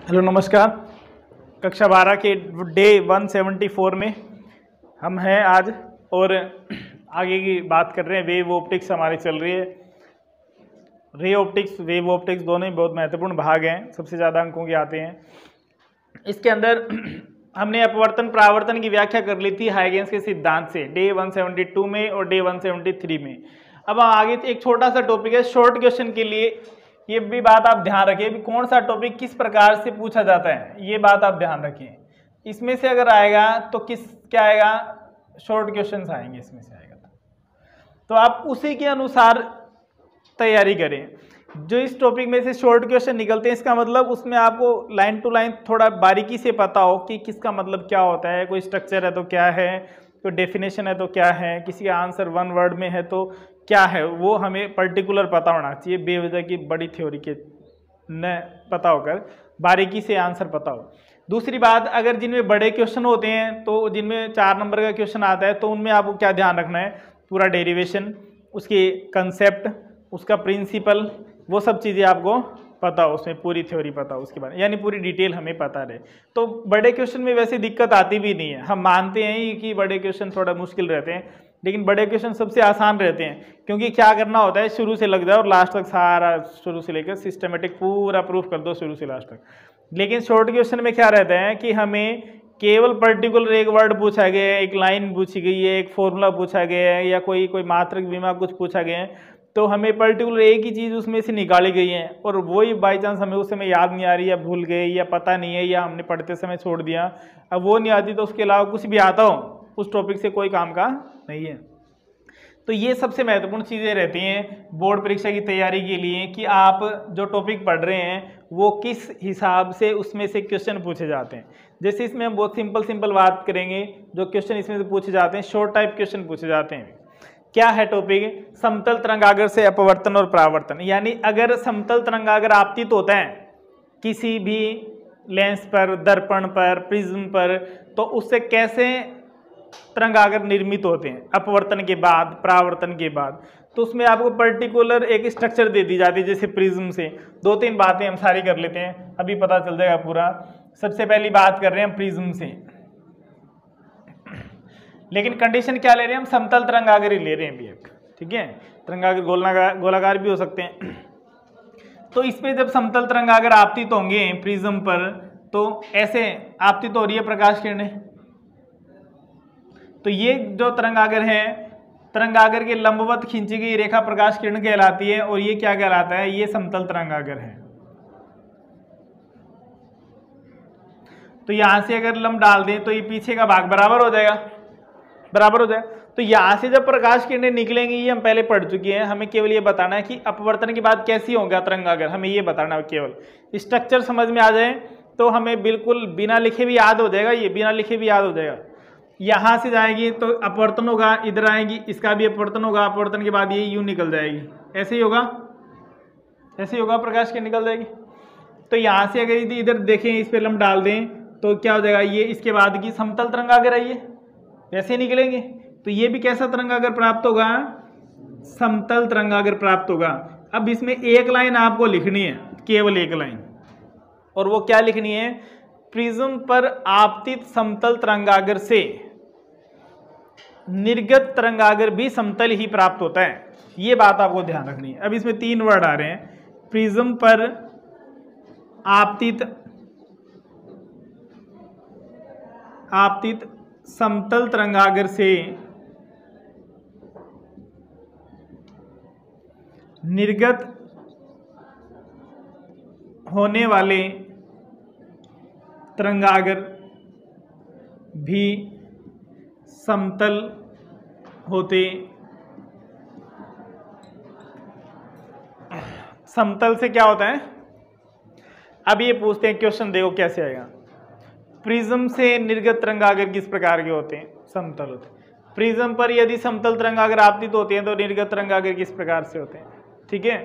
Hello नमस्कार। कक्षा 12 के डे 174 में हम हैं आज और आगे की बात कर रहे हैं। वेव ऑप्टिक्स हमारी चल रही है। रे ऑप्टिक्स, वेव ऑप्टिक्स दोनों ही बहुत महत्वपूर्ण भाग हैं, सबसे ज़्यादा अंकों के आते हैं। इसके अंदर हमने अपवर्तन परावर्तन की व्याख्या कर ली थी हाइगेंस के सिद्धांत से डे 172 में और डे 173 में। अब आगे एक छोटा सा टॉपिक है शॉर्ट क्वेश्चन के लिए। ये भी बात आप ध्यान रखें भी कौन सा टॉपिक किस प्रकार से पूछा जाता है, ये बात आप ध्यान रखें। इसमें से अगर आएगा तो क्या आएगा, शॉर्ट क्वेश्चंस आएंगे इसमें से आएगा तो आप उसी के अनुसार तैयारी करें। जो इस टॉपिक में से शॉर्ट क्वेश्चन निकलते हैं इसका मतलब उसमें आपको लाइन टू लाइन थोड़ा बारीकी से पता हो कि किसका मतलब क्या होता है। कोई स्ट्रक्चर है तो क्या है, कोई डेफिनेशन है तो क्या है, किसी का आंसर वन वर्ड में है तो क्या है, वो हमें पर्टिकुलर पता होना चाहिए। बेवजह की बड़ी थ्योरी के न पता होकर बारीकी से आंसर पता हो। दूसरी बात, अगर जिनमें बड़े क्वेश्चन होते हैं तो जिनमें 4 नंबर का क्वेश्चन आता है तो उनमें आपको क्या ध्यान रखना है, पूरा डेरिवेशन, उसके कंसेप्ट, उसका प्रिंसिपल, वो सब चीज़ें आपको पता हो, उसमें पूरी थ्योरी पता हो उसके बारे में, यानी पूरी डिटेल हमें पता रहे। तो बड़े क्वेश्चन में वैसे दिक्कत आती भी नहीं है। हम मानते हैं कि बड़े क्वेश्चन थोड़ा मुश्किल रहते हैं, लेकिन बड़े क्वेश्चन सबसे आसान रहते हैं, क्योंकि क्या करना होता है, शुरू से लग जाओ और लास्ट तक सारा शुरू से लेकर सिस्टमेटिक पूरा प्रूफ कर दो शुरू से लास्ट तक। लेकिन शॉर्ट क्वेश्चन में क्या रहता है कि हमें केवल पर्टिकुलर एक वर्ड पूछा गया है, एक लाइन पूछी गई है, एक फॉर्मूला पूछा गया है, या कोई मात्रक विमा कुछ पूछा गया है, तो हमें पर्टिकुलर एक ही चीज़ उसमें से निकाली गई है और वही बाई चांस हमें उस समय याद नहीं आ रही, या भूल गए, या पता नहीं है, या हमने पढ़ते समय छोड़ दिया, अब वो नहीं आती तो उसके अलावा कुछ भी आता हो उस टॉपिक से कोई काम का नहीं है। तो ये सबसे महत्वपूर्ण चीज़ें रहती हैं बोर्ड परीक्षा की तैयारी के लिए कि आप जो टॉपिक पढ़ रहे हैं वो किस हिसाब से उसमें से क्वेश्चन पूछे जाते हैं। जैसे इसमें हम बहुत सिंपल बात करेंगे, जो क्वेश्चन इसमें से पूछे जाते हैं शॉर्ट टाइप क्वेश्चन पूछे जाते हैं। क्या है टॉपिक, समतल तरंगाग्र से अपवर्तन और परावर्तन। यानी अगर समतल तरंगाग्र आपतित होता है किसी भी लेंस पर, दर्पण पर, प्रिज्म पर, तो उससे कैसे तरंगाग्र निर्मित होते हैं अपवर्तन के बाद, परावर्तन के बाद। तो उसमें आपको पर्टिकुलर एक स्ट्रक्चर दे दी जाती है, जैसे प्रिज्म से 2-3 बातें हम सारी कर लेते हैं, अभी पता चल जाएगा पूरा। सबसे पहली बात कर रहे हैं हम प्रिज्म से, लेकिन कंडीशन क्या ले रहे हैं हम, समतल तरंगाग्र ही ले रहे हैं अभी एक, ठीक है। तरंगाग्र गोलाकार भी हो सकते हैं। तो इसमें जब समतल तरंगाग्र आपतित होंगे प्रिज्म पर, तो ऐसे आपतित हो रही है प्रकाश किरणें, तो ये जो तरंगाग्र है, तरंगाग्र के लंबवत खींची गई रेखा प्रकाश किरण कहलाती है, और ये क्या कहलाता है, ये समतल तरंगाग्र है। तो यहां से अगर लंब डाल दें तो ये पीछे का भाग बराबर हो जाएगा, बराबर हो जाएगा। तो यहां से जब प्रकाश किरणें निकलेंगी, ये हम पहले पढ़ चुके हैं, हमें केवल ये बताना है कि अपवर्तन के बाद कैसी होगा तरंगाग्र, हमें ये बताना है। केवल स्ट्रक्चर समझ में आ जाए तो हमें बिल्कुल बिना लिखे भी याद हो जाएगा, ये बिना लिखे भी याद हो जाएगा। यहाँ से जाएगी तो अपवर्तन होगा, इधर आएगी इसका भी अपवर्तन होगा, अपवर्तन के बाद ये यूं निकल जाएगी, ऐसे ही होगा, ऐसे ही होगा, प्रकाश की निकल जाएगी। तो यहाँ से अगर इधर देखें, इस पे लंब डाल दें तो क्या हो जाएगा, ये इसके बाद की समतल तरंगाग्र है, ये वैसे निकलेंगे। तो ये भी कैसा तरंगाग्र प्राप्त होगा, समतल तरंगाग्र प्राप्त होगा। अब इसमें एक लाइन आपको लिखनी है, केवल एक लाइन, और वो क्या लिखनी है, प्रिज्म पर आपतित समतल तरंगाग्र से निर्गत तरंगाग्र भी समतल ही प्राप्त होता है। ये बात आपको ध्यान रखनी है। अब इसमें 3 वर्ड आ रहे हैं, प्रिज्म पर आपतित समतल तरंगाग्र से निर्गत होने वाले तरंगाग्र भी समतल होते, समतल से क्या होता है। अब ये पूछते हैं क्वेश्चन, देखो कैसे आएगा। प्रिज्म से निर्गत तरंगाग्र किस प्रकार के होते हैं, समतल होते हैं। प्रिज्म पर यदि समतल तरंगाग्र आपतित होते हैं तो निर्गत तरंगाग्र किस प्रकार से होते हैं, ठीक है।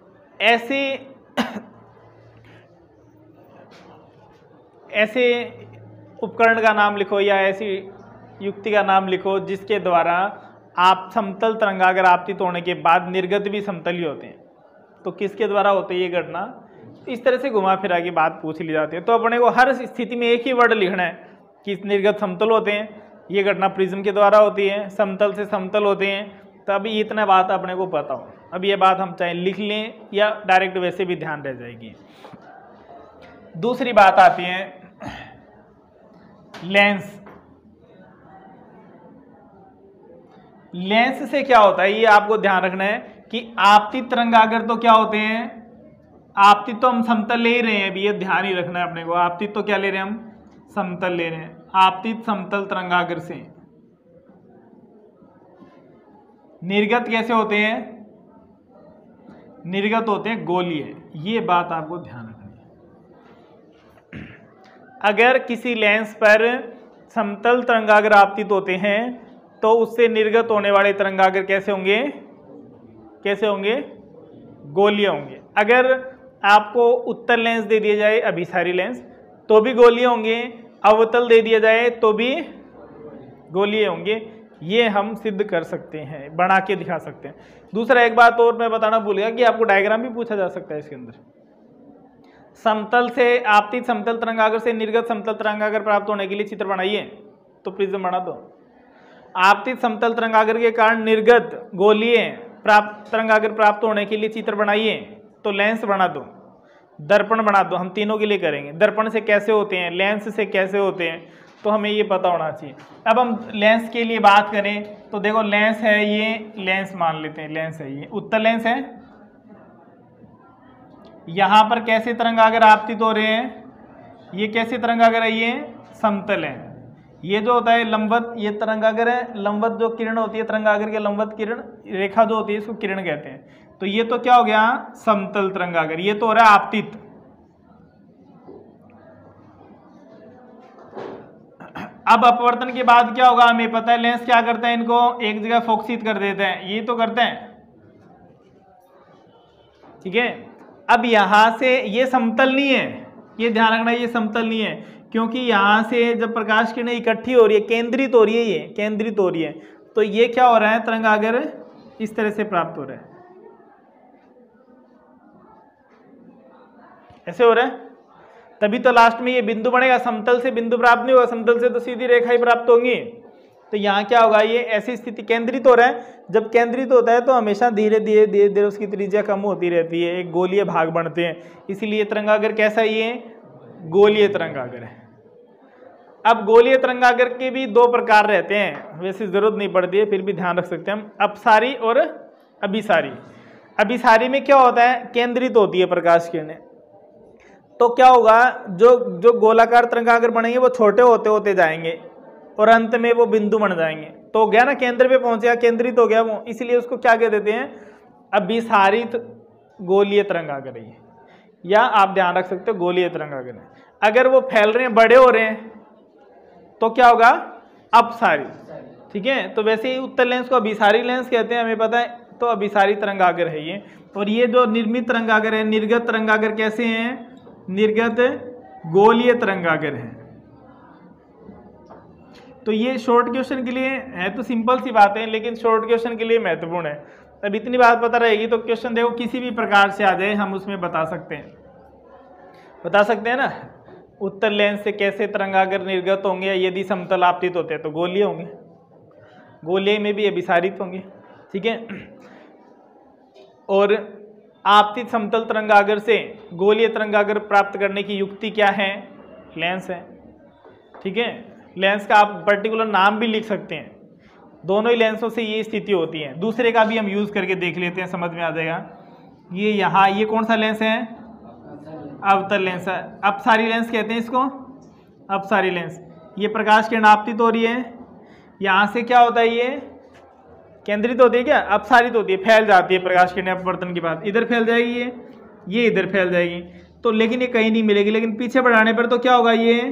ऐसे उपकरण का नाम लिखो या ऐसी युक्ति का नाम लिखो जिसके द्वारा आप समतल तरंगाग्र आपतित होने के बाद निर्गत भी समतल ही होते हैं। तो किसके द्वारा होती है ये घटना, इस तरह से घुमा फिरा की बात पूछ ली जाती है। तो अपने को हर स्थिति में एक ही वर्ड लिखना है कि निर्गत समतल होते हैं, ये घटना प्रिज्म के द्वारा होती है, समतल से समतल होते हैं। तभी इतना बात अपने को पता हो। अब ये बात हम चाहे लिख लें या डायरेक्ट वैसे भी ध्यान रह जाएगी। दूसरी बात आती है लेंस। लेंस से क्या होता है ये आपको ध्यान रखना है कि आपतित तरंगागर तो क्या होते हैं, आपतित तो हम समतल ले ही रहे हैं, अभी ये ध्यान ही रखना है अपने को। आपतित तो क्या ले रहे हैं हम, समतल ले रहे हैं। आपतित समतल तरंगागर से निर्गत कैसे होते हैं, निर्गत होते हैं गोलीय। ये बात आपको ध्यान रखनी है। अगर किसी लेंस पर समतल तरंगागर आपतित होते हैं तो उससे निर्गत होने वाले तरंगागर कैसे होंगे, कैसे होंगे, गोलीय होंगे। अगर आपको उत्तल लेंस दे दिया जाए, अभिसारी लेंस, तो भी गोलीय होंगे। अवतल दे दिया जाए तो भी गोलीय होंगे। ये हम सिद्ध कर सकते हैं, बना के दिखा सकते हैं। दूसरा एक बात और मैं बताना भूल गया कि आपको डायग्राम भी पूछा जा सकता है इसके अंदर। समतल से आपतित समतल तरंगागर से निर्गत समतल तरंगागर प्राप्त होने के लिए चित्र बनाइए, तो प्रिज्म बना दो। आपतित समतल तरंगागर के कारण निर्गत गोलीय प्राप्त तरंगागर प्राप्त होने के लिए चित्र बनाइए, तो लेंस बना दो, दर्पण बना दो। हम तीनों के लिए करेंगे। दर्पण से कैसे होते हैं, लेंस से कैसे होते हैं, तो हमें ये पता होना चाहिए। अब हम लेंस के लिए बात करें तो देखो लेंस है, ये लेंस मान लेते हैं, लेंस है, ये उत्तल लेंस है। यहां पर कैसे तरंगागर आपतित हो रहे हैं, ये कैसे तरंगागर है, ये समतल है। ये जो होता है लंबवत, ये तरंगागर है। लंबवत जो किरण होती है तरंगागर के, लंबवत किरण रेखा जो होती है इसको किरण कहते हैं। तो ये तो क्या हो गया, समतल तरंगागर। ये तो हो रहा है आपतित। अब अपवर्तन के बाद क्या होगा हमें पता है, लेंस क्या करता है, इनको एक जगह फोकसित कर देते हैं, ये तो करते हैं, ठीक है। अब यहां से ये समतल नहीं है, ये ध्यान रखना, ये समतल नहीं है, क्योंकि यहां से जब प्रकाश किरणें इकट्ठी हो रही है, केंद्रित हो रही है, ये केंद्रित हो रही है, तो ये क्या हो रहा है, तरंगागर इस तरह से प्राप्त हो रहा है, ऐसे हो रहा है। तभी तो लास्ट में ये बिंदु बनेगा। समतल से बिंदु प्राप्त नहीं होगा, समतल से तो सीधी रेखा ही प्राप्त होंगी। तो यहाँ क्या होगा, ये ऐसी स्थिति, केंद्रित हो रहा है। जब केंद्रित होता है तो हमेशा धीरे धीरे धीरे धीरे उसकी त्रिज्या कम होती रहती है, एक गोलीय भाग बनते हैं। इसीलिए तरंगागर कैसा, ये गोलीय तरंगागर है। अब गोलीय तरंगागर के भी दो प्रकार रहते हैं, वैसे जरूरत नहीं पड़ती है, फिर भी ध्यान रख सकते हैं हम, अपसारी और अभिसारी। अभिसारी में क्या होता है, केंद्रित होती है प्रकाश किरणें, तो क्या होगा, जो गोलाकार तरंगागर बनेंगे वो छोटे होते होते जाएंगे और अंत में वो बिंदु बन जाएंगे। तो हो गया ना, केंद्र पे पहुंच गया, केंद्रित हो गया वो, इसलिए उसको क्या कह देते हैं, अभिसारित गोलीय तरंगागर है, या आप ध्यान रख सकते हो गोलीय तरंगागर है। अगर वो फैल रहे हैं, बड़े हो रहे हैं, तो क्या होगा, अपसारी, ठीक है। तो वैसे ही उत्तल लेंस को अभिसारी लेंस कहते हैं, हमें पता है, तो अभिसारी तरंगागर है ये। और ये जो निर्मित तरंगागर है, निर्गत तरंगागर कैसे हैं, निर्गत गोलीय तरंगागर है। तो ये शॉर्ट क्वेश्चन के लिए है, तो सिंपल सी बात है, लेकिन शॉर्ट क्वेश्चन के लिए महत्वपूर्ण है। अब इतनी बात पता रहेगी तो क्वेश्चन देखो किसी भी प्रकार से आ जाए हम उसमें बता सकते हैं ना। उत्तल लेंस से कैसे तरंगागर निर्गत होंगे, यदि समतल आपतित होते हैं तो गोलीय होंगे, गोलीय में भी अभिसारित होंगे, ठीक है। और आपतित समतल तरंगागर से गोलीय तरंगागर प्राप्त करने की युक्ति क्या है, लेंस है, ठीक है। लेंस का आप पर्टिकुलर नाम भी लिख सकते हैं। दोनों ही लेंसों से ये स्थिति होती है। दूसरे का भी हम यूज करके देख लेते हैं, समझ में आ जाएगा। ये यहाँ, ये कौन सा लेंस है, अवतल लेंस है, अपसारी लेंस कहते हैं इसको, अपसारी लेंस। ये प्रकाश किरण आपतित हो रही है, यहाँ से क्या होता है, ये केंद्रित होती है, क्या अपसारित होती है, फैल जाती है प्रकाश किरणें अपवर्तन के बाद, इधर फैल जाएगी, ये इधर फैल जाएगी। तो लेकिन ये कहीं नहीं मिलेगी, लेकिन पीछे बढ़ाने पर तो क्या होगा, ये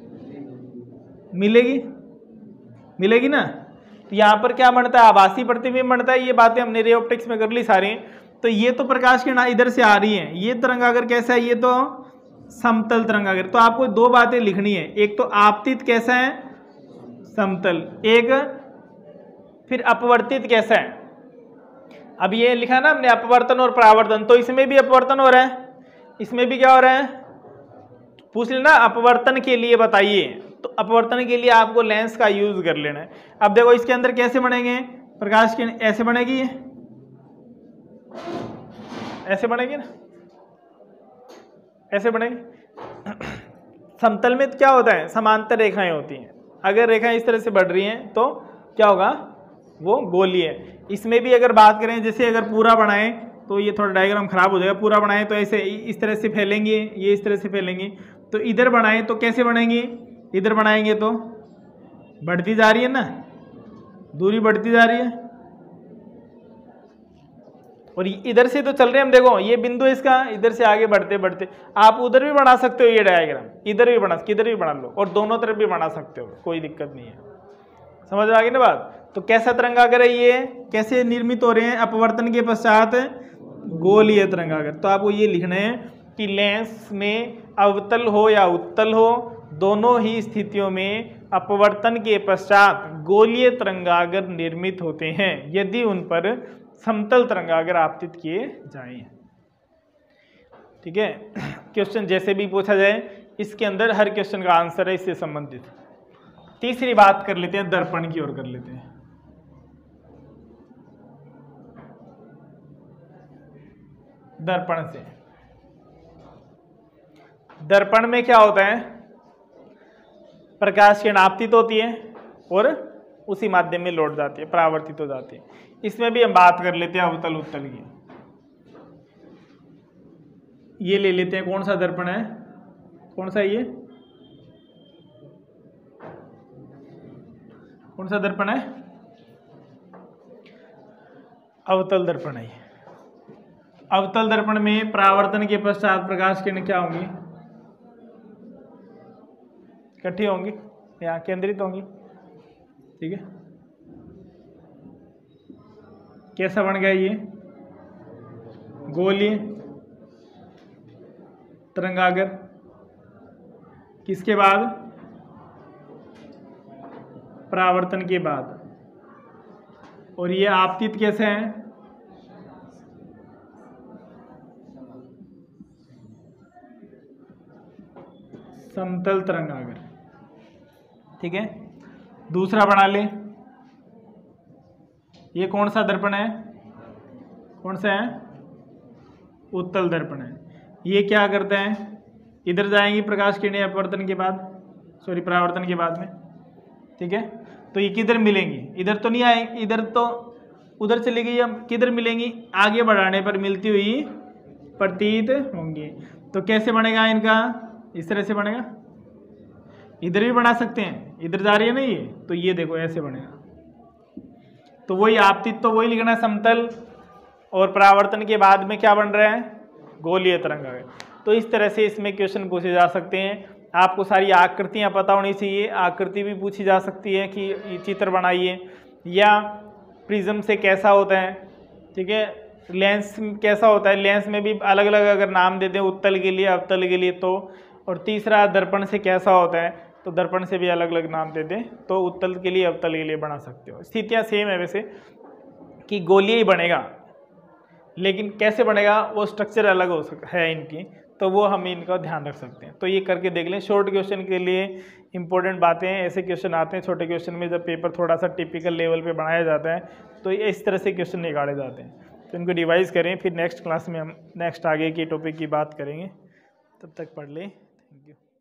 मिलेगी ना। तो यहाँ पर क्या बनता है, आभासी प्रतिबिंब बनता है। ये बातें हमने रे ऑप्टिक्स में कर ली सारी। तो ये तो प्रकाश किरण इधर से आ रही है, ये तरंगागर कैसा है, ये तो समतल तरंगागर। तो आपको दो बातें लिखनी है, एक तो आपतित कैसा है, समतल, एक फिर अपवर्तित कैसा है। अब ये लिखा ना हमने अपवर्तन और परावर्तन, तो इसमें भी अपवर्तन हो रहा है, इसमें भी क्या हो रहा है, पूछ लेना अपवर्तन के लिए बताइए, तो अपवर्तन के लिए आपको लेंस का यूज कर लेना है। अब देखो इसके अंदर कैसे बनेंगे प्रकाश किरण, ऐसे बनेगी, ऐसे बनेगी ना, ऐसे बनेगी। समतल में क्या होता है, समांतर रेखाएं होती हैं, अगर रेखाएं इस तरह से बढ़ रही हैं तो क्या होगा, वो गोलीय है। इसमें भी अगर बात करें, जैसे अगर पूरा बनाएं तो ये थोड़ा डायग्राम खराब हो जाएगा, पूरा बनाएं तो ऐसे इस तरह से फैलेंगे, ये इस तरह से फैलेंगे, तो इधर बनाएं तो कैसे बनेंगे, इधर बनाएंगे तो बढ़ती जा रही है ना, दूरी बढ़ती जा रही है, और इधर से तो चल रहे हैं हम, देखो ये बिंदु इसका, इधर से आगे बढ़ते बढ़ते आप उधर भी बना सकते हो ये डायग्राम, इधर भी बना, किधर भी बना लो, और दोनों तरफ भी बना सकते हो, कोई दिक्कत नहीं है। समझ आ गई ना बात। तो कैसा तरंगागर है ये, कैसे निर्मित हो रहे हैं, अपवर्तन के पश्चात गोलीय तरंगागर। तो आपको ये लिखना है कि लेंस में अवतल हो या उत्तल हो, दोनों ही स्थितियों में अपवर्तन के पश्चात गोलीय तरंगागर निर्मित होते हैं यदि उन पर समतल तरंगागर आपतित किए जाएं। ठीक है, क्वेश्चन जैसे भी पूछा जाए इसके अंदर हर क्वेश्चन का आंसर है इससे संबंधित। तीसरी बात कर लेते हैं, दर्पण की ओर कर लेते हैं। दर्पण से, दर्पण में क्या होता है, प्रकाश किरण आपतित होती है और उसी माध्यम में लौट जाती है, परावर्तित हो जाती है। इसमें भी हम बात कर लेते हैं अवतल उत्तल की। ये ले लेते हैं, कौन सा दर्पण है, कौन सा ये, कौन सा दर्पण है, अवतल दर्पण है। अवतल दर्पण में परावर्तन के पश्चात प्रकाश किरण क्या होंगी, इकट्ठी होंगी, यहाँ केंद्रित होंगी। ठीक है, कैसा बन गया ये, गोलीय तरंगागर। किसके बाद, परावर्तन के बाद। और ये आपतित कैसे हैं, समतल तरंगागर। ठीक है, दूसरा बना ले, ये कौन सा दर्पण है, कौन सा है, उत्तल दर्पण है। ये क्या करते हैं, इधर जाएंगी प्रकाश किरणें अपवर्तन के बाद, सॉरी परावर्तन के बाद में। ठीक है, तो ये किधर मिलेंगी, इधर तो नहीं आएंगी, इधर तो उधर चली गई, अब किधर मिलेंगी, आगे बढ़ाने पर मिलती हुई प्रतीत होंगी। तो कैसे बनेगा इनका, इस तरह से बनेगा, इधर भी बना सकते हैं, इधर जा रही है ना ये, तो ये देखो ऐसे बनेगा। तो वही आपतित, तो वही लिखना समतल, और परावर्तन के बाद में क्या बन रहा है, गोलीय तरंगागर। तो इस तरह से इसमें क्वेश्चन पूछे जा सकते हैं। आपको सारी आकृतियां पता होनी चाहिए, आकृति भी पूछी जा सकती है कि चित्र बनाइए, या प्रिज्म से कैसा होता है। ठीक है, लेंस कैसा होता है, लेंस में भी अलग अलग अगर नाम दे दें, उत्तल के लिए अवतल के लिए, तो और तीसरा दर्पण से कैसा होता है, तो दर्पण से भी अलग अलग नाम दे दें, तो उत्तल के लिए अवतल के लिए बना सकते हो। स्थितियाँ सेम है वैसे, कि गोलीय ही बनेगा, लेकिन कैसे बनेगा वो स्ट्रक्चर अलग हो है इनकी, तो वो हम इनका ध्यान रख सकते हैं। तो ये करके देख लें। शॉर्ट क्वेश्चन के लिए इंपॉर्टेंट बातें ऐसे क्वेश्चन आते हैं छोटे क्वेश्चन में, जब पेपर थोड़ा सा टिपिकल लेवल पे बनाया जाता है तो इस तरह से क्वेश्चन निकाले जाते हैं। तो इनको रिवाइज करें, फिर नेक्स्ट क्लास में हम नेक्स्ट आगे की टॉपिक की बात करेंगे। तब तक पढ़ लें। Thank you.